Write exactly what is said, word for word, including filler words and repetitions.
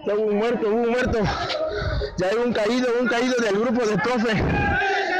hubo un muerto, hubo un muerto. Ya hay un caído, un caído del grupo del profe.